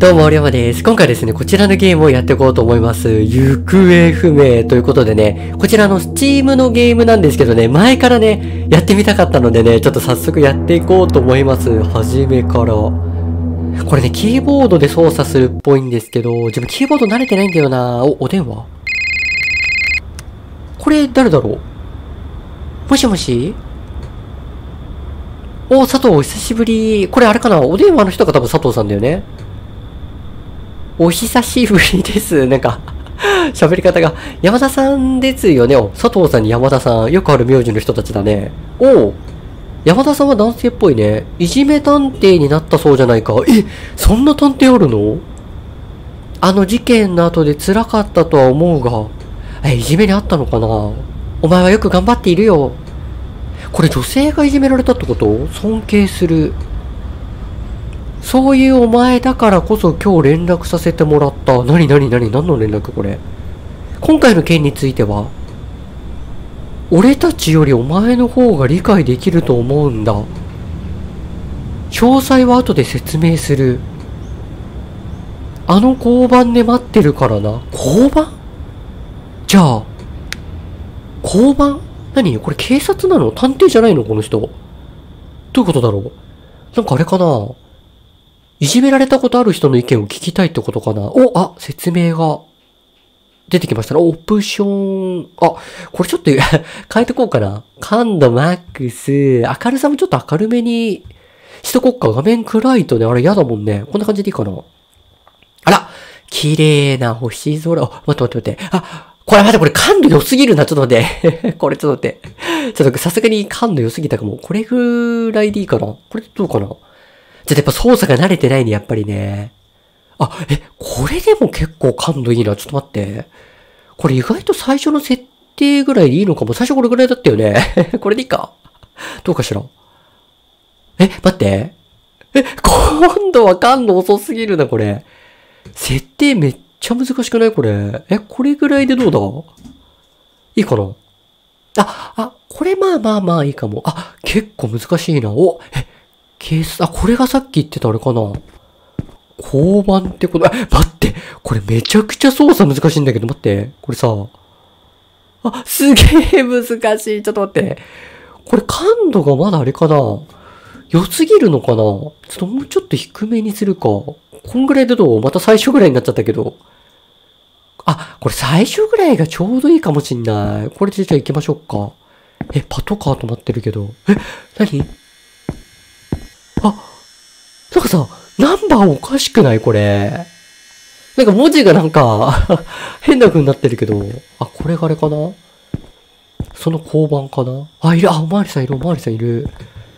どうも、りょうまです。今回ですね、こちらのゲームをやっていこうと思います。行方不明ということでね、こちらの Steam のゲームなんですけどね、前からね、やってみたかったのでね、ちょっと早速やっていこうと思います。初めから。これね、キーボードで操作するっぽいんですけど、自分キーボード慣れてないんだよな。お電話これ誰だろう？もしもし？佐藤、久しぶり。これあれかな？お電話の人が多分佐藤さんだよね。お久しぶりです。なんか喋り方が。山田さんですよね。佐藤さんに山田さん。よくある名字の人たちだね。山田さんは男性っぽいね。いじめ探偵になったそうじゃないか。そんな探偵あるの？あの事件の後で辛かったとは思うが。いじめにあったのかな？お前はよく頑張っているよ。これ女性がいじめられたってこと？尊敬する。そういうお前だからこそ今日連絡させてもらった。何の連絡これ。今回の件については、俺たちよりお前の方が理解できると思うんだ。詳細は後で説明する。あの交番で待ってるからな。交番？じゃあ、交番？何これ警察なの？探偵じゃないのこの人。どういうことだろう？なんかあれかないじめられたことある人の意見を聞きたいってことかな。説明が出てきましたね。オプション。これちょっと変えてこうかな。感度マックス。明るさもちょっと明るめにしとこっか。画面暗いとね、あれ嫌だもんね。こんな感じでいいかな。あら綺麗な星空。待って。これ感度良すぎるな。ちょっと待って。これちょっと待って。ちょっとさすがに感度良すぎたかも。これぐらいでいいかな。これどうかな。じゃあやっぱ操作が慣れてないね、やっぱりね。これでも結構感度いいな。ちょっと待って。これ意外と最初の設定ぐらいでいいのかも。最初これぐらいだったよね。これでいいか。どうかしら。待って。今度は感度遅すぎるな、これ。設定めっちゃ難しくないこれ。これぐらいでどうだ？いいかな？これまあいいかも。結構難しいな。ケース、これがさっき言ってたあれかな。交番ってこと、待って。これめちゃくちゃ操作難しいんだけど、待って。これさ。すげえ難しい。ちょっと待って。これ感度がまだあれかな。良すぎるのかな。もうちょっと低めにするか。こんぐらいでどう？また最初ぐらいになっちゃったけど。これ最初ぐらいがちょうどいいかもしんない。これでじゃあ行きましょうか。パトカー止まってるけど。何？なんかさ、ナンバーおかしくないこれ。なんか文字がなんか変な風になってるけど。これがあれかな？その交番かな？いる。おまわりさんいる。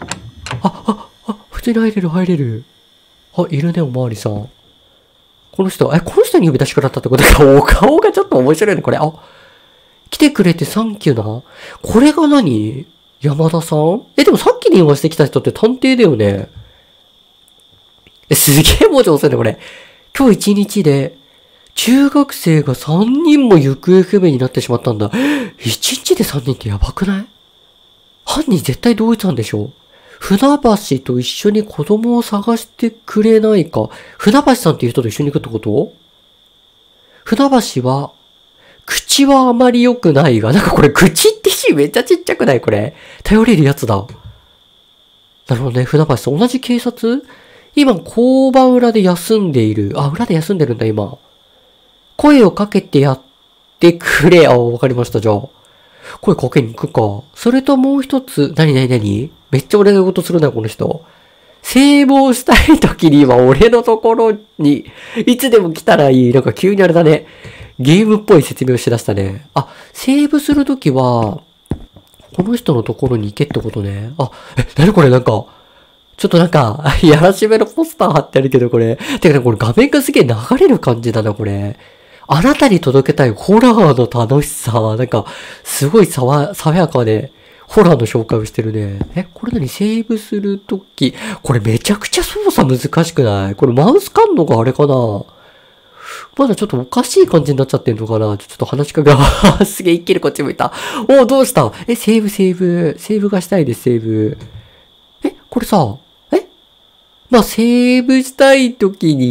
普通に入れる。いるね、おまわりさん。この人に呼び出しくなったってことか。お顔がちょっと面白いね、これ。来てくれてサンキューな。これが何？山田さん？でもさっき電話してきた人って探偵だよね。すげえ文字遅いね、これ。今日一日で、中学生が3人も行方不明になってしまったんだ。一日で3人ってやばくない？犯人絶対同一犯でしょ？船橋と一緒に子供を探してくれないか。船橋さんっていう人と一緒に行くってこと？船橋は、口はあまり良くないが、なんかこれ口って字めっちゃちっちゃくないこれ。頼れるやつだ。なるほどね、船橋さん。同じ警察？今、交番裏で休んでいる。裏で休んでるんだ、今。声をかけてやってくれ。わかりました、じゃあ。声かけに行くか。それともう一つ。何めっちゃ俺のことするな、この人。セーブをしたい時には俺のところに、いつでも来たらいい。なんか急にあれだね。ゲームっぽい説明をしだしたね。セーブするときは、この人のところに行けってことね。何これなんか、ちょっとなんか、やらしめのポスター貼ってあるけど、これ。てかこれ画面がすげえ流れる感じだな、これ。あなたに届けたいホラーの楽しさ。なんか、すごい爽やかで、ホラーの紹介をしてるね。これ何？セーブするとき。これめちゃくちゃ操作難しくない？これマウス感度があれかな？まだちょっとおかしい感じになっちゃってんのかな？ちょっと話しかけが、すげえ一気にこっち向いた。どうした？セーブがしたいです、セーブ。これさ、セーブしたい時に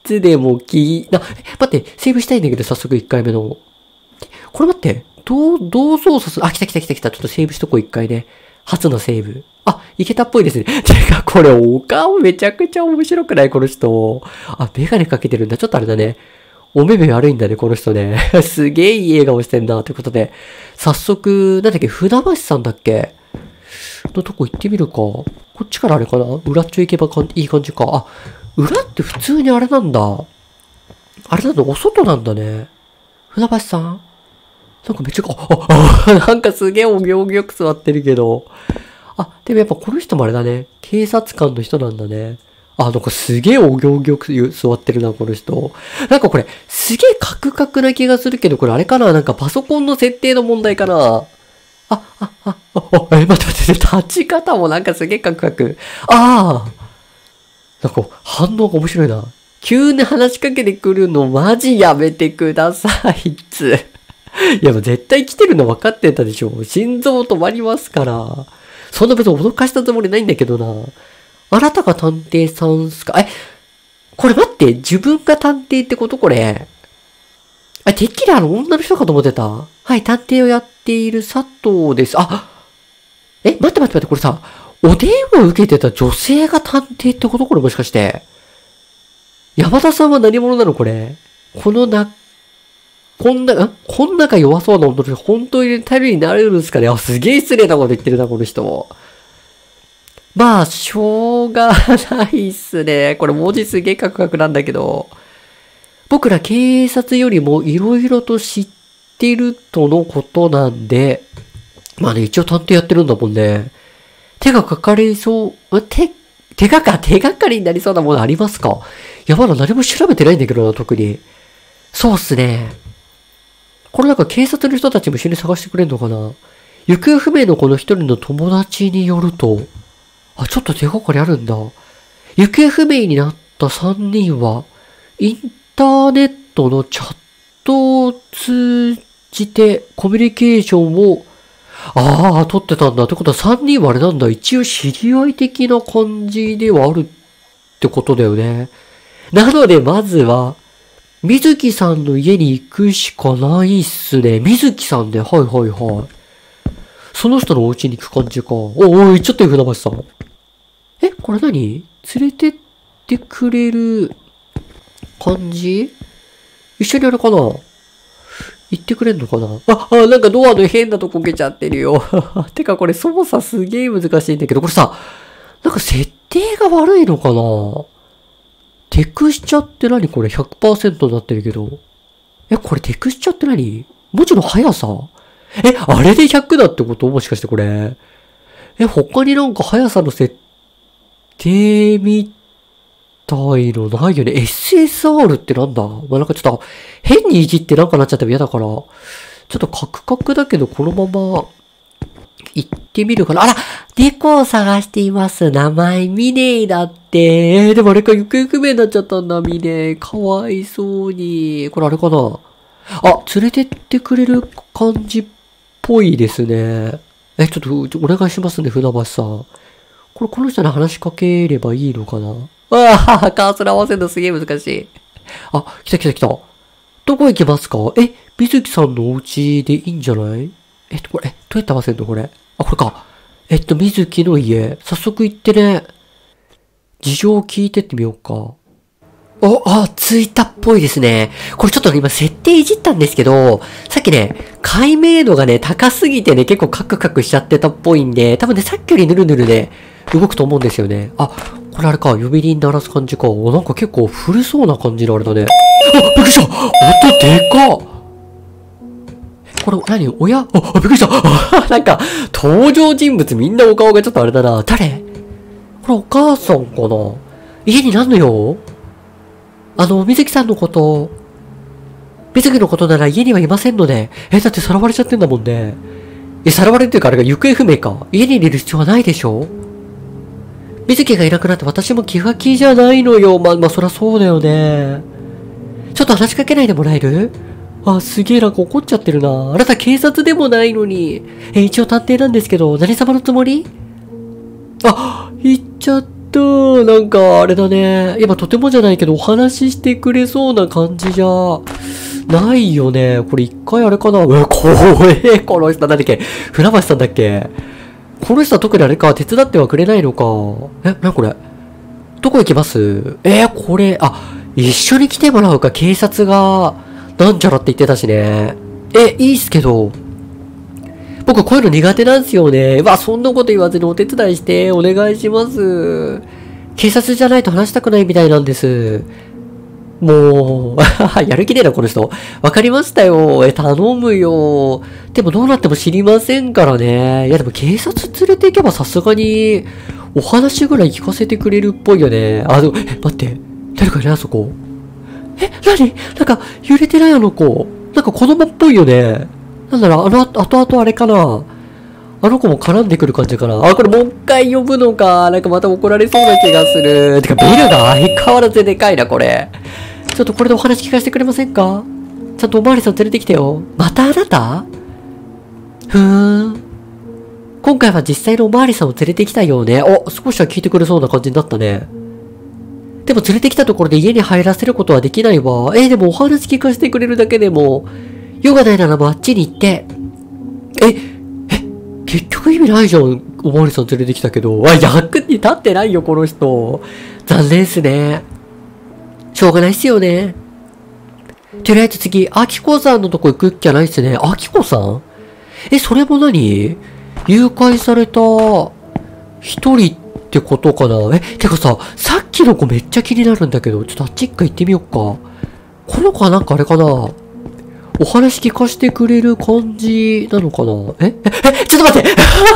つでも待って、セーブしたいんだけど、早速1回目の。これ待って、どう操作する？あ、来た。ちょっとセーブしとこう、1回ね。初のセーブ。あ、いけたっぽいですね。てか、これ、お顔めちゃくちゃ面白くない？この人。あ、メガネかけてるんだ。ちょっとあれだね。お目目悪いんだね、この人ね。すげえいい笑顔してんな、ということで。早速、なんだっけ、船橋さんだっけのとこ行ってみるか。こっちからあれかな？裏っちょ行けばいい感じか。あ、裏って普通にあれなんだ。あれなんだ、お外なんだね。船橋さんなんかめっちゃ、なんかすげえお行儀よく座ってるけど。あ、でもやっぱこの人もあれだね。警察官の人なんだね。あ、なんかすげえお行儀よく座ってるな、この人。なんかこれ、すげえカクカクな気がするけど、これあれかな？なんかパソコンの設定の問題かな？待って、立ち方もなんかすげえカクカク。なんか反応が面白いな。急に話しかけてくるのマジやめてください、いや、もう絶対来てるの分かってたでしょ。心臓止まりますから。そんな別に脅かしたつもりないんだけどな。あなたが探偵さんすか？これ待って、自分が探偵ってことこれ。てっきり女の人かと思ってた。はい、探偵をやっている佐藤です。待って、これさ、お電話を受けてた女性が探偵ってことこれもしかして。山田さんは何者なのこれ。こんなが弱そうな女の人、本当に頼りになれるんですかね？すげえ失礼なこと言ってるな、この人。まあ、しょうがないっすね。これ文字すげえカクカクなんだけど。僕ら警察よりも色々と知ってるとのことなんで、まあね、一応探偵やってるんだもんね。手がかかりそう、手がかりになりそうなものありますか？いや、まだ何も調べてないんだけどな、特に。そうっすね。これなんか警察の人たちも一緒に探してくれんのかな？行方不明のこの一人の友達によると、ちょっと手がかりあるんだ。行方不明になった3人は、インターネットのチャットを通じてコミュニケーションを、取ってたんだ。ってことは3人はあれなんだ。一応知り合い的な感じではあるってことだよね。なので、まずは、水木さんの家に行くしかないっすね。水木さんで、はい。その人のお家に行く感じか。行っちゃったよ、船橋さん。これ何？連れてってくれる感じ？一緒にあれかな？行ってくれんのかな？なんかドアの変なとこ受けちゃってるよ。てかこれ操作すげえ難しいんだけど、これさ、なんか設定が悪いのかな？テクスチャって何これ 100% になってるけど。これテクスチャって何？文字の速さ？あれで100だってこともしかしてこれ。他になんか速さの設定みたいのないよね。SSR ってなんだ？なんかちょっと変にいじってなんかなっちゃっても嫌だから、ちょっとカクカクだけどこのまま行ってみるかな。猫を探しています。名前ミネイだって。でもあれか行方不明になっちゃったんだ、ミネイ。かわいそうに。これあれかな？連れてってくれる感じっぽいですね。ちょっとお願いしますね、船橋さん。この人に話しかければいいのかな？カーソル合わせるのすげえ難しい。来た。どこ行きますか？水木さんのお家でいいんじゃない？これ、どうやって合わせるのこれ。これか。水木の家。早速行ってね。事情を聞いてってみようか。着いたっぽいですね。これちょっとね、今設定いじったんですけど、さっきね、解明度がね、高すぎてね、結構カクカクしちゃってたっぽいんで、多分ね、さっきよりヌルヌルね、動くと思うんですよね。これあれか、呼び鈴鳴らす感じか。なんか結構古そうな感じのあれだね。びっくりした！音でかっ！これ何？親？びっくりしたなんか、登場人物みんなお顔がちょっとあれだな。誰？これお母さんかな？家になんのよ？水木さんのこと、水木のことなら家にはいませんので。だってさらわれちゃってんだもんね。さらわれっていうかあれが行方不明か。家にいる必要はないでしょ？水木がいなくなって私も気が気じゃないのよ。そりゃそうだよね。ちょっと話しかけないでもらえる？すげえなんか怒っちゃってるな。あなた警察でもないのに。一応探偵なんですけど、何様のつもり？言っちゃっなんかあれだね。今とてもじゃないけどお話ししてくれそうな感じじゃないよね。これ一回あれかな。怖え、この人なんだっけ。船橋さんだっけ。この人は特にあれか、手伝ってはくれないのか。なこれ。どこ行きます？これ、一緒に来てもらうか、警察が、なんちゃらって言ってたしね。いいっすけど。僕こういうの苦手なんすよね。そんなこと言わずにお手伝いして、お願いします。警察じゃないと話したくないみたいなんです。もう、やる気ねえな、この人。わかりましたよ。頼むよ。でもどうなっても知りませんからね。いや、でも警察連れて行けばさすがに、お話ぐらい聞かせてくれるっぽいよね。でも、待って。誰かいないあそこ。何なんか、揺れてないあの子。なんか子供っぽいよね。なんだろう、後々あれかな。あの子も絡んでくる感じかな。これもう一回呼ぶのか。なんかまた怒られそうな気がする。てか、ビルが相変わらずでかいな、これ。ちょっとこれでお話聞かせてくれませんか？ちゃんとおまわりさん連れてきてよ。またあなた？今回は実際のおまわりさんを連れてきたようね。少しは聞いてくれそうな感じになったね。でも連れてきたところで家に入らせることはできないわ。でもお話聞かせてくれるだけでも、用がないならもうあっちに行って。結局意味ないじゃん。おまわりさん連れてきたけど。役に立ってないよ、この人。残念っすね。しょうがないっすよね。とりあえず次、アキコさんのとこ行くっきゃないっすね。アキコさん？それも何？誘拐された一人ってことかな？てかさっきの子めっちゃ気になるんだけど、ちょっとあっち一回行ってみよっか。この子はなんかあれかな？お話聞かせてくれる感じなのかな？ちょっと待って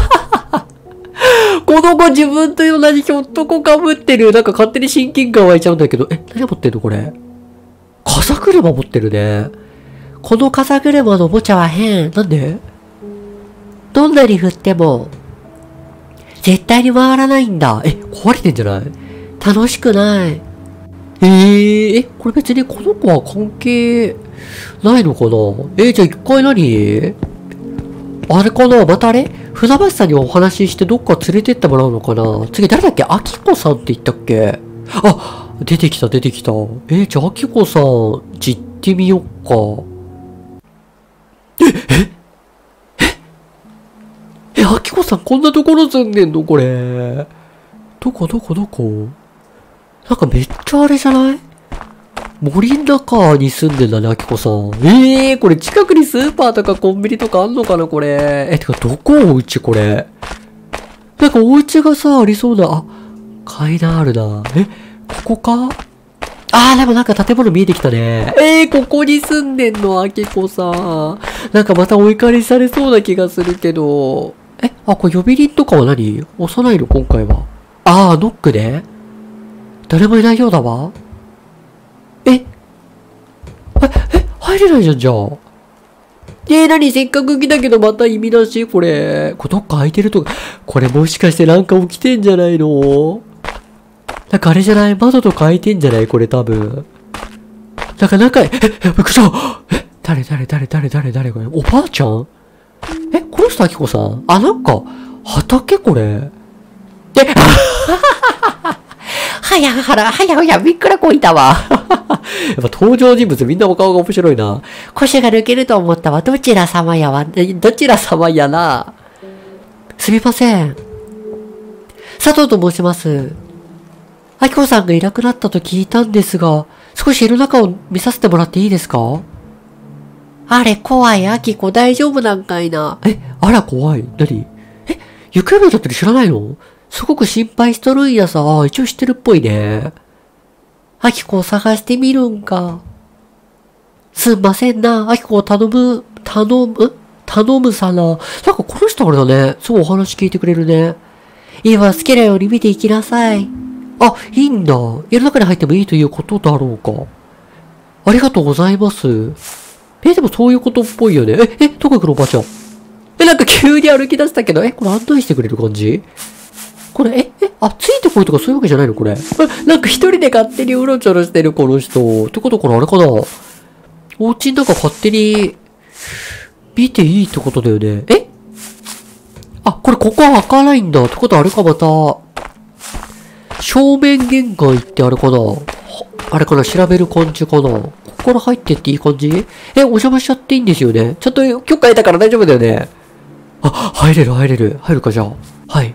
この子自分と同じひょっとこかぶってる。なんか勝手に親近感湧いちゃうんだけど。何持ってんのこれ。風車持ってるね。この風車のおもちゃは変。なんで？どんなに振っても、絶対に回らないんだ。壊れてんじゃない？楽しくない。これ別にこの子は関係ないのかな？じゃあ一回何？あれかな？またあれ？船橋さんにお話ししてどっか連れてってもらうのかな？次誰だっけ？あきこさんって言ったっけ？出てきた。じゃああきこさん、行ってみよっか。あきこさんこんなところ住んでんのこれ。どこなんかめっちゃあれじゃない？森の中に住んでんだね、あきこさん。これ近くにスーパーとかコンビニとかあんのかな、これ。てか、どこお家これ。なんかお家がさ、ありそうな、階段あるな。ここか？でもなんか建物見えてきたね。ここに住んでんの、あきこさん。なんかまたお怒りされそうな気がするけど。これ呼び鈴とかは何？押さないの、今回は。ノックで？誰もいないようだわ。入れないじゃん、何せっかく来たけどまた意味なしこれ。どっか開いてるとか。これもしかしてなんか起きてんじゃないの？なんかあれじゃない？窓とか開いてんじゃない？これ多分。なんか中へ、びっくりした。誰これ。おばあちゃん？この人あきこさん？なんか、畑これ。はや、びっくらこいたわ。やっぱ登場人物みんなお顔が面白いな。腰が抜けると思ったわ。どちら様やな。すみません。佐藤と申します。あきこさんがいなくなったと聞いたんですが、少し家の中を見させてもらっていいですか？あれ、怖い、あきこ大丈夫なんかいな。あら、怖い。何？行方不明だったり知らないの？すごく心配しとるんやさ。一応知ってるっぽいね。あきこを探してみるんか。すんませんな。あきこを頼むさな。なんかこの人あれだね。すごいお話聞いてくれるね。今好きなように見ていきなさい。いいんだ。家の中に入ってもいいということだろうか。ありがとうございます。でもそういうことっぽいよね。どこ行くのおばあちゃん。なんか急に歩き出したけど、これ案内してくれる感じ？これ、ついてこいとかそういうわけじゃないのこれ。なんか一人で勝手にうろちょろしてるこの人。ってことからあれかな？お家の中勝手に見ていいってことだよね。これここは開かないんだ。ってことはあれかまた。 正面玄関行ってあれかな、あれかな、調べる感じかな。ここから入ってっていい感じ？お邪魔しちゃっていいんですよね。ちゃんと許可得たから大丈夫だよね。あ、入れる。入るか、じゃあ。はい。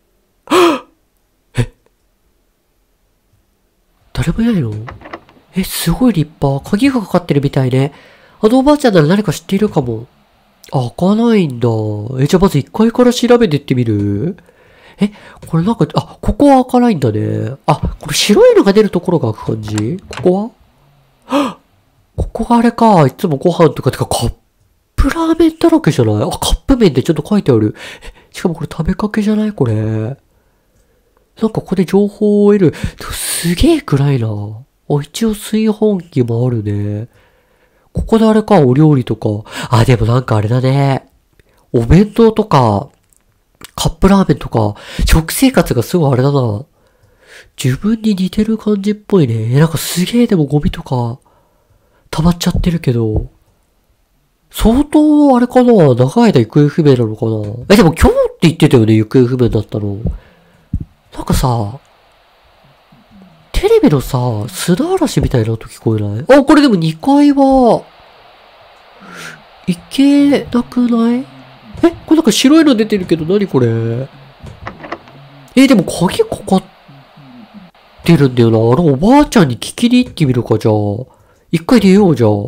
誰もいないの？すごい立派。鍵がかかってるみたいね。あのおばあちゃんなら何か知っているかも。あ、開かないんだ。じゃあまず1階から調べてってみる？これなんか、あ、ここは開かないんだね。あ、これ白いのが出るところが開く感じ？ここはここがあれか。いつもご飯とか、てかカップラーメンだらけじゃない？あ、カップ麺ってちょっと書いてある。しかもこれ食べかけじゃないこれ。なんかここで情報を得る。すげえ暗いな。一応炊飯器もあるね。ここであれか、お料理とか。あ、でもなんかあれだね。お弁当とか、カップラーメンとか、食生活がすごいあれだな。自分に似てる感じっぽいね。なんかすげえでもゴミとか、溜まっちゃってるけど。相当あれかな、長い間行方不明なのかな。でも今日って言ってたよね、行方不明だったの。なんかさ、テレビのさ、砂嵐みたいな音聞こえない？あ、これでも2階は、行けなくない？これなんか白いの出てるけど何これ？でも鍵かかってるんだよな。あれおばあちゃんに聞きに行ってみるか、じゃあ。一回出よう、じゃあ。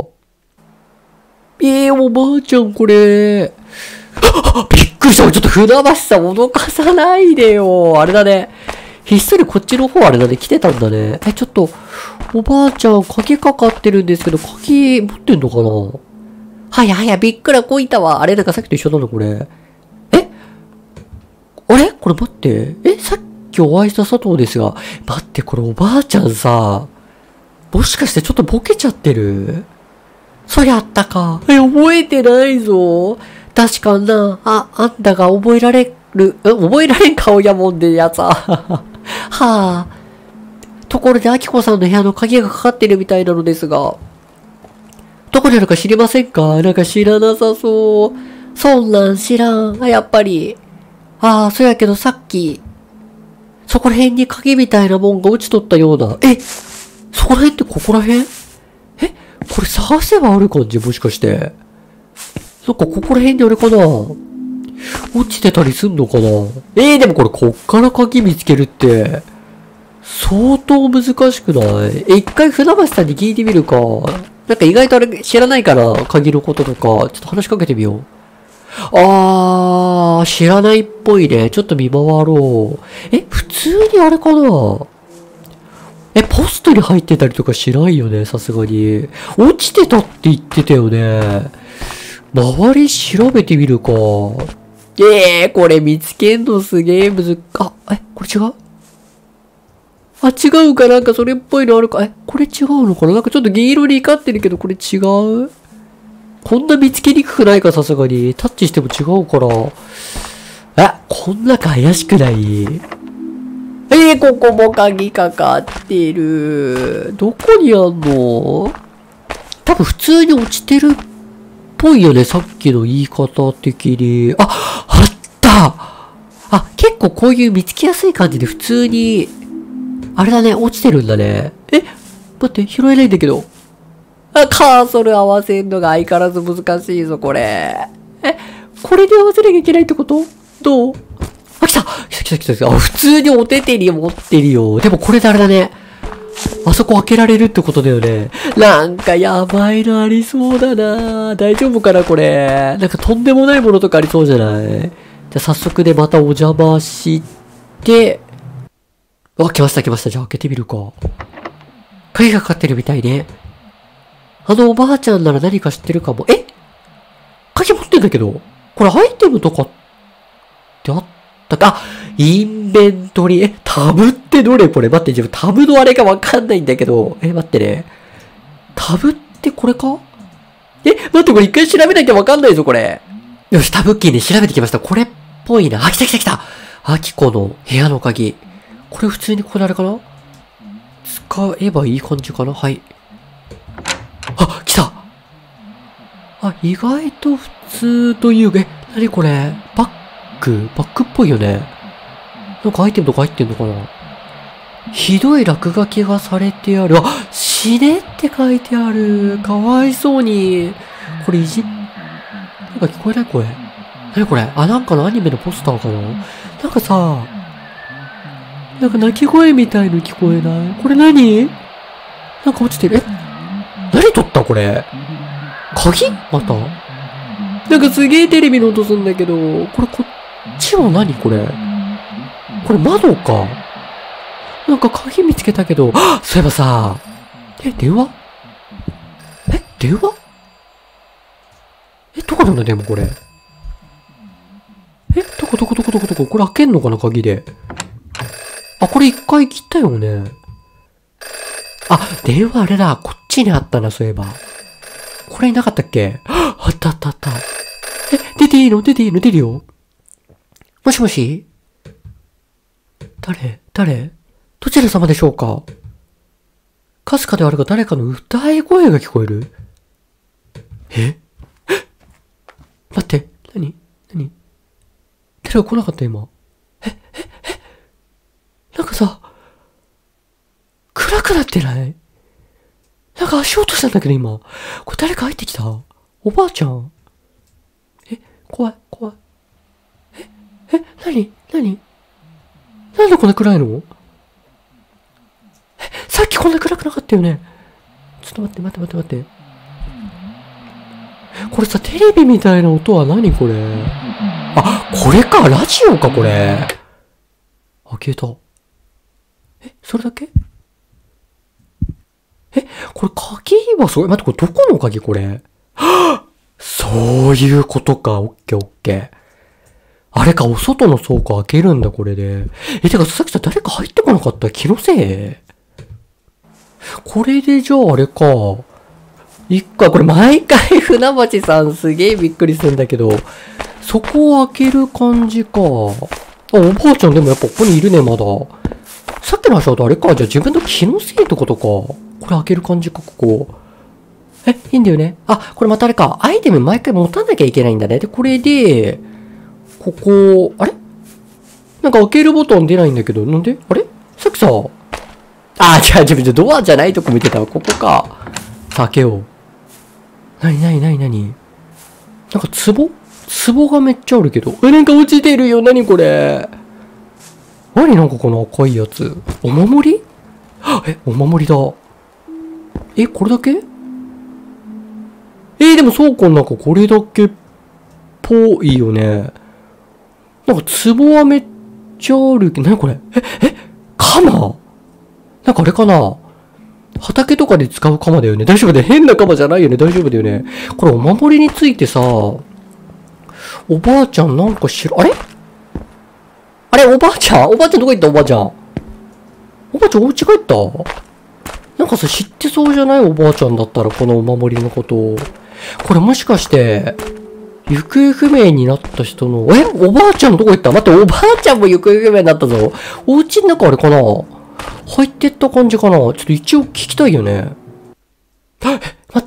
おばあちゃんこれ。びっくりした。ちょっと船橋さん脅かさないでよ。あれだね。ひっそりこっちの方あれだね。来てたんだね。ちょっと、おばあちゃん鍵かかってるんですけど、鍵持ってんのかな？はや、びっくらこいたわ。あれなんかさっきと一緒なのこれ。あれこれ待って。さっきお会いした佐藤ですが。待って、これおばあちゃんさ、もしかしてちょっとボケちゃってる？そりゃあったか。覚えてないぞ。確かな。あんたが覚えられん顔やもんでやつは。はあ。ところで、あきこさんの部屋の鍵がかかってるみたいなのですが、どこにあるか知りませんか？なんか知らなさそう。そんなん知らん。やっぱり。そうやけどさっき、そこら辺に鍵みたいなもんが落ちとったような。そこら辺ってここら辺？これ探せばある感じ？もしかして。そっか、ここら辺にあれかな？落ちてたりすんのかな？でもこれこっから鍵見つけるって、相当難しくない？一回船橋さんに聞いてみるか。なんか意外とあれ知らないから、鍵のこととか、ちょっと話しかけてみよう。知らないっぽいね。ちょっと見回ろう。普通にあれかな？ポストに入ってたりとかしないよね、さすがに。落ちてたって言ってたよね。周り調べてみるか。これ見つけんのすげえこれ違う？違うかなんかそれっぽいのあるか。これ違うのかな？なんかちょっと銀色に光ってるけど、これ違う？こんな見つけにくくないか、さすがに。タッチしても違うから。こんなか怪しくない？ここも鍵かかってる。どこにあんの？多分普通に落ちてるっぽいよね、さっきの言い方的に。あった結構こういう見つけやすい感じで普通に、あれだね、落ちてるんだね。待って、拾えないんだけど。カーソル合わせんのが相変わらず難しいぞ、これ。これで合わせなきゃいけないってこと？どう？来た。普通にお手手に持ってるよ。でもこれであれだね。あそこ開けられるってことだよね。なんかやばいのありそうだな。大丈夫かな、これ。なんかとんでもないものとかありそうじゃない？じゃあ早速でまたお邪魔して、来ました。じゃあ開けてみるか。鍵がかかってるみたいね。おばあちゃんなら何か知ってるかも。鍵持ってんだけど。これアイテムとかってあったか？インベントリー。タブってどれこれ？待って、自分タブのあれがわかんないんだけど。待ってね。タブってこれか？待って、これ一回調べなきゃわかんないぞ、これ。よし、タブキーで調べてきました。これっぽいな。来た。アキコの部屋の鍵。これ普通にこれあれかな？使えばいい感じかな？はい。来た！意外と普通というか、何これ？バッグっぽいよね。なんかアイテムとか入ってんのかな？ ひどい落書きがされてある。あ、死ねって書いてある。かわいそうに。これなんか聞こえない声。何これ？あ、なんかのアニメのポスターかな？なんかさ、なんか鳴き声みたいの聞こえない？これ何？なんか落ちてる。何取ったこれ？鍵？また？なんかすげえテレビの音すんだけど、こっちは何これ？これ窓か？なんか鍵見つけたけど、そういえばさ、電話？電話？どこなんだ、でもこれ。どここれ開けんのかな、鍵で。あ、これ一回切ったよね。あ、電話あれだ。こっちにあったな、そういえば。これいなかったっけ？あった。出ていいの？出るよ。もしもし？誰？どちら様でしょうか？かすかであるが誰かの歌い声が聞こえる。待って、何誰が来なかった今。なんかさ、暗くなってない？なんか足音したんだけど今。これ誰か入ってきた？おばあちゃん？怖い。何なんでこんな暗いの？さっきこんな暗くなかったよね。ちょっと待って。これさ、テレビみたいな音は何これ？あ、これか、ラジオか、これ。あ、消えた。それだけ？これ鍵はすごい。待って、これどこの鍵これ？そういうことか。オッケー。あれか、お外の倉庫開けるんだ、これで。てか、さっきさ、誰か入ってこなかった？気のせい？これでじゃああれか。これ毎回船橋さんすげえびっくりするんだけど、そこを開ける感じか。あ、おばあちゃんでもやっぱここにいるね、まだ。さっきの話だとあれか。じゃあ自分の気のせいってことか。これ開ける感じか、ここ。いいんだよね。あ、これまたあれか。アイテム毎回持たなきゃいけないんだね。で、これで、ここ、あれ？なんか開けるボタン出ないんだけど、なんで？あれ？さっきさ、違う、ドアじゃないとこ見てたわ。ここか。さあ、開けよう。何なんか壺がめっちゃあるけど。なんか落ちてるよ。何これ。なんかこの赤いやつ。お守り？お守りだ。これだけ？でも倉庫の中これだけっぽいよね。なんか壺はめっちゃあるけど、何これ？鎌？なんかあれかな？畑とかで使う鎌だよね。大丈夫だよ。変な鎌じゃないよね。大丈夫だよね。これお守りについてさ、おばあちゃんなんかあれおばあちゃんどこ行った？おばあちゃんお家帰った？なんかさ、知ってそうじゃない？おばあちゃんだったらこのお守りのことを。これもしかして、行方不明になった人の、おばあちゃんどこ行った？待って、おばあちゃんも行方不明になったぞ。お家の中あれかな？入ってった感じかな？ちょっと一応聞きたいよね。待って。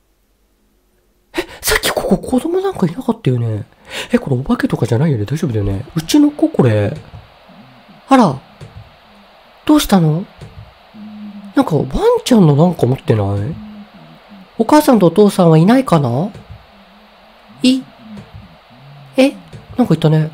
さっきここ子供なんかいなかったよね。これお化けとかじゃないよね。大丈夫だよね。うちの子これ。あら。どうしたの？なんかワンちゃんのなんか持ってない？お母さんとお父さんはいないかな？なんか言ったね。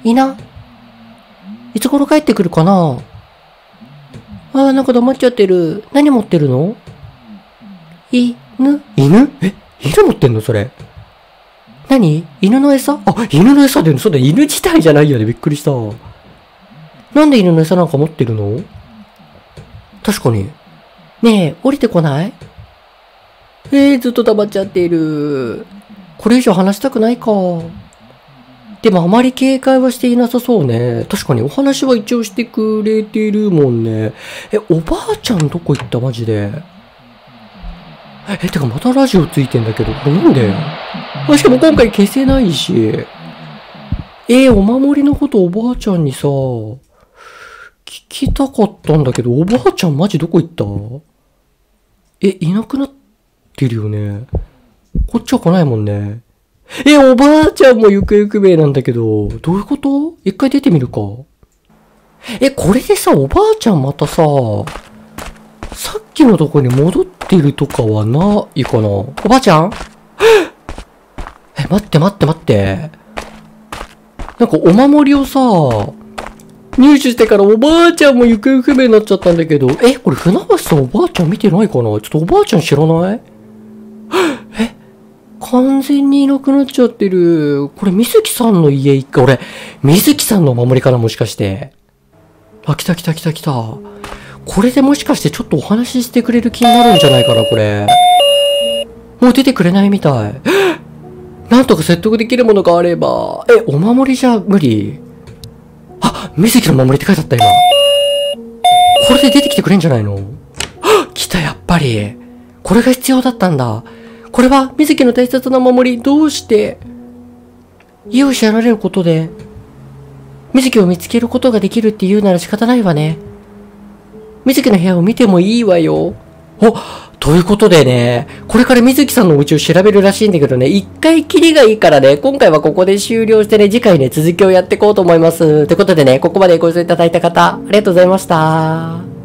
いつ頃帰ってくるかな？なんか黙っちゃってる。何持ってるの？犬？犬持ってんのそれ。何？犬の餌？犬の餌だよね。そうだ、犬自体じゃないよね。びっくりした。なんで犬の餌なんか持ってるの？確かに。ねえ、降りてこない？ずっと黙っちゃっている。これ以上話したくないか。でもあまり警戒はしていなさそうね。確かにお話は一応してくれてるもんね。おばあちゃんどこ行ったマジで。てかまたラジオついてんだけど、これなんで？しかも今回消せないし。お守りのことおばあちゃんにさ、聞きたかったんだけど、おばあちゃんマジどこ行った？いなくなってるよね。こっちは来ないもんね。おばあちゃんも行方不明なんだけど、どういうこと？一回出てみるか。 これでさ、おばあちゃんまたさ、さっきのとこに戻ってるとかはないかな。おばあちゃん待って待って待って。なんかお守りをさ、入手してからおばあちゃんも行方不明になっちゃったんだけど、これ船橋さんおばあちゃん見てないかな。ちょっとおばあちゃん知らない？完全にいなくなっちゃってる。これ水木さんの家行くか。俺、水木さんのお守りかなもしかして。あ、来た来た来た来た。これでもしかしてちょっとお話ししてくれる気になるんじゃないかな、これ。もう出てくれないみたい。なんとか説得できるものがあれば。お守りじゃ無理？あ、水木の守りって書いてあった、今。これで出てきてくれんじゃないの？来た、やっぱり。これが必要だったんだ。これは水木の大切な守り。どうして家を知られることで、水木を見つけることができるって言うなら仕方ないわね。水木の部屋を見てもいいわよ。ということでね、これから水木さんのお家を調べるらしいんだけどね、一回きりがいいからね、今回はここで終了してね、次回ね、続きをやっていこうと思います。ということでね、ここまでご視聴いただいた方、ありがとうございました。